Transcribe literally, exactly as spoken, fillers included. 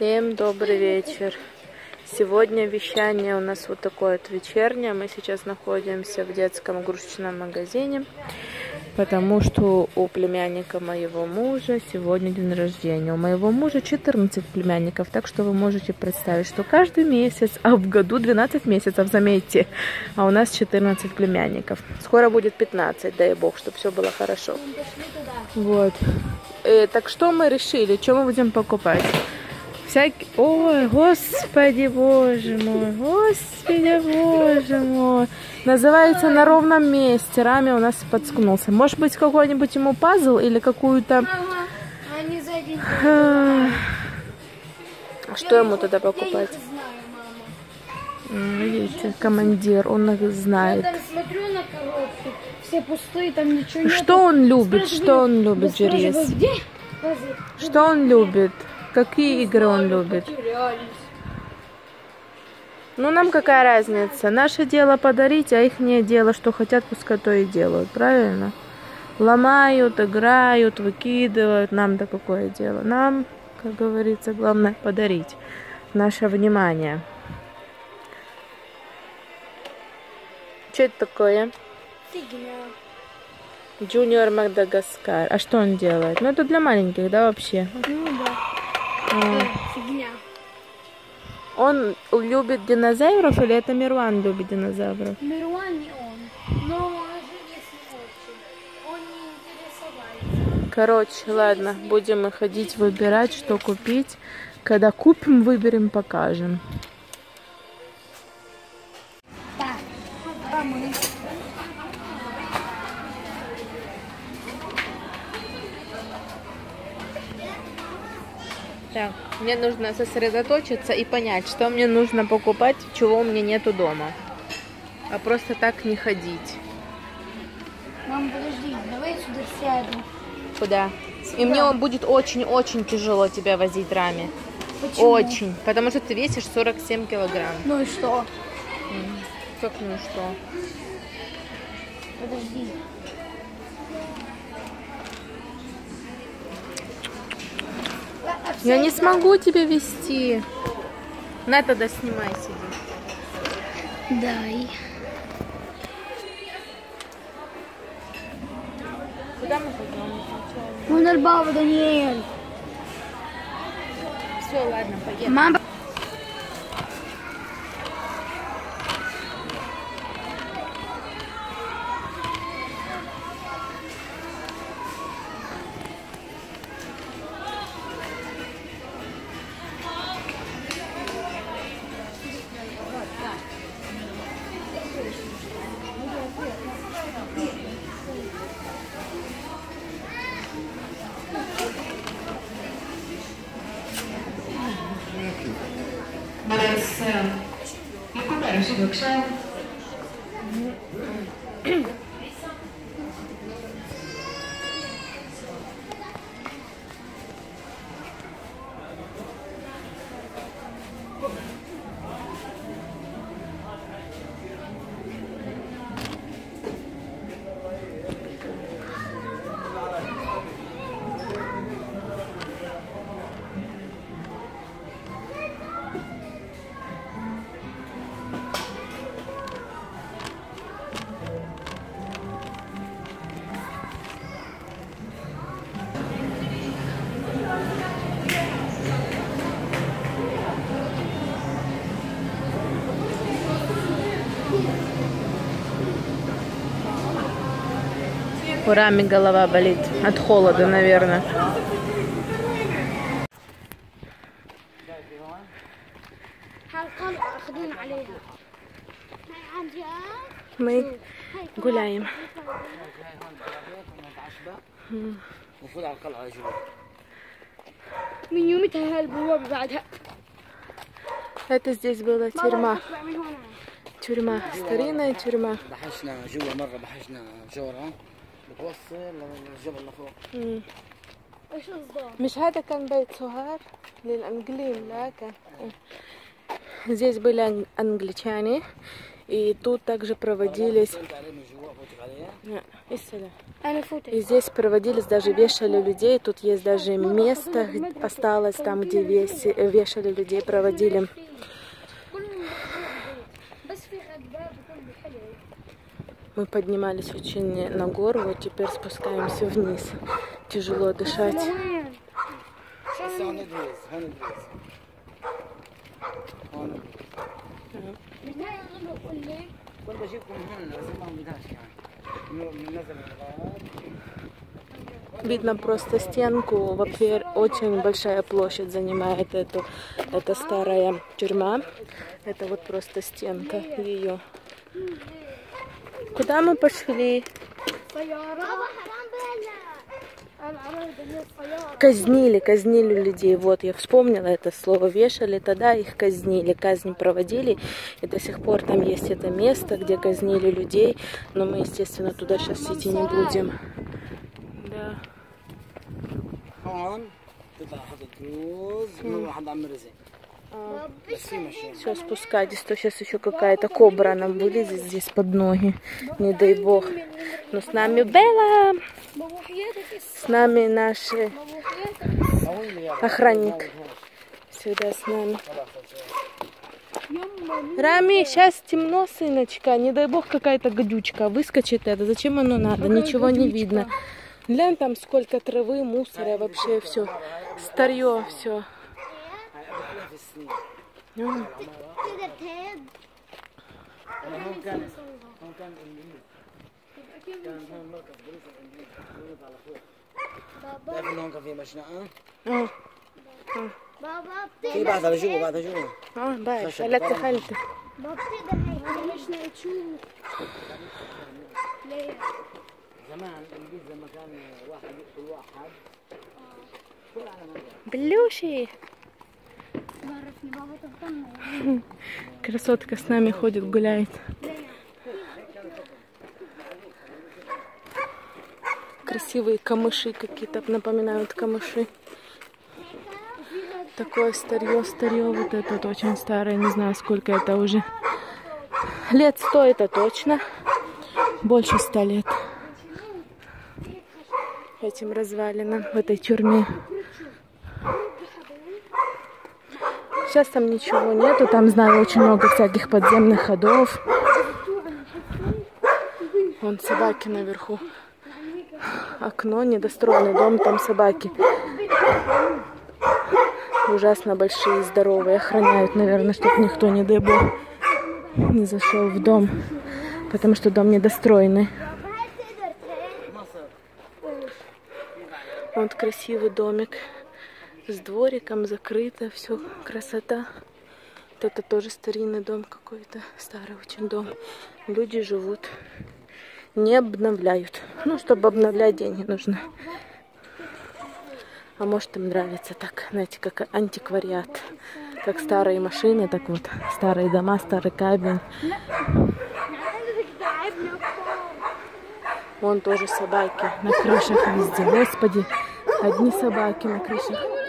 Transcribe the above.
Всем добрый вечер. Сегодня вещание у нас вот такое вот вечернее. Мы сейчас находимся в детском игрушечном магазине, потому что у племянника моего мужа сегодня день рождения. У моего мужа четырнадцать племянников, так что вы можете представить, что каждый месяц, а в году двенадцать месяцев, заметьте, а у нас четырнадцать племянников. Скоро будет пятнадцать, дай бог, чтобы все было хорошо. Вот. Э, так что мы решили, что мы будем покупать? Всякие... Ой, господи, боже мой, господи, боже мой. Называется «На ровном месте». Рами у нас подскнулся. Может быть, какой-нибудь ему пазл или какую-то... Ага. Они за один день. А что ему тогда покупать? Я их знаю, мама. Видите, командир, он их знает. Я там смотрю на коробки, все пустые, там ничего нет. Что он любит? Что он любит, Джерис? Что он любит? Какие игры он любит? Ну, нам какая разница? Наше дело подарить, а их не дело, что хотят, пускай то и делают, правильно? Ломают, играют, выкидывают. Нам-то какое дело? Нам, как говорится, главное подарить наше внимание. Что это такое? Фигня. Junior Madagascar. А что он делает? Ну, это для маленьких, да, вообще? Ну, да. А. Фигня. Он любит динозавров или это Мирван любит динозавров? Мирван не он. Но Жирис не очень. Он не интересовался. Короче, ладно, будем мы ходить выбирать, что купить. Когда купим, выберем, покажем. Так, помыть. Так, мне нужно сосредоточиться и понять, что мне нужно покупать, чего у меня нету дома. А просто так не ходить. Мам, подожди, давай сюда сяду. Куда? Сюда. И мне он будет очень-очень тяжело тебя возить, Рами. Почему? Очень. Потому что ты весишь сорок семь килограмм. Ну и что? Как ну и что? Подожди. Я не смогу тебя вести. На, тогда снимай, сиди. Дай. Куда мы пойдем? Вон Альбава, Даниэль. Все, ладно, поедем. Мама. Mas recupera esse boxão. У Рами голова болит от холода, наверное. Мы гуляем. Это здесь была тюрьма. Тюрьма, старинная тюрьма. مم. مش هذا كان بيت سهر للأنجليين لا كان. Здесь были англичане, и тут также проводились И здесь проводились, даже вешали людей. Тут есть даже место осталось, там, где вешали людей, проводили. Мы поднимались очень на гору, вот теперь спускаемся вниз. Тяжело дышать. Видно просто стенку. Вообще очень большая площадь занимает эту. Это старая тюрьма. Это вот просто стенка ее. Куда мы пошли? Казнили, казнили людей. Вот, я вспомнила это слово. Вешали, тогда их казнили. Казнь проводили. И до сих пор там есть это место, где казнили людей. Но мы, естественно, туда сейчас идти не будем. Да. Все, спускайтесь, то сейчас еще какая-то кобра нам вылезет здесь под ноги. Не дай бог. Но с нами Белла. С нами наш охранник. Всегда с нами. Рами, сейчас темно, сыночка. Не дай бог какая-то гадючка выскочит. Это зачем оно надо? Ничего не видно. Глянь, там сколько травы, мусора, вообще все. Старье, все. في بعضها جوا بعضها جوا اه بعرف هلا دخلت زمان الانجليز لما كان واحد يقتل واحد Блюши. Красотка с нами ходит, гуляет. Красивые камыши какие-то, напоминают камыши. Такое старье, старье, вот это вот очень старое, не знаю, сколько это уже. Лет сто это точно, больше ста лет. Этим развалинам, в этой тюрьме. Сейчас там ничего нету, там, знаю, очень много всяких подземных ходов. Вон собаки наверху. Окно, недостроенный дом, там собаки. Ужасно большие, здоровые, охраняют, наверное, чтобы никто, не дай бог, не зашел в дом, потому что дом недостроенный. Вот красивый домик с двориком, закрыто, все, красота. Вот это тоже старинный дом какой-то, старый очень дом. Люди живут, не обновляют. Ну, чтобы обновлять, деньги нужно. А может, им нравится так, знаете, как антиквариат. Как старые машины, так вот, старые дома, старый кабель. Вон тоже собаки на крышах везде. Господи, одни собаки на крышах.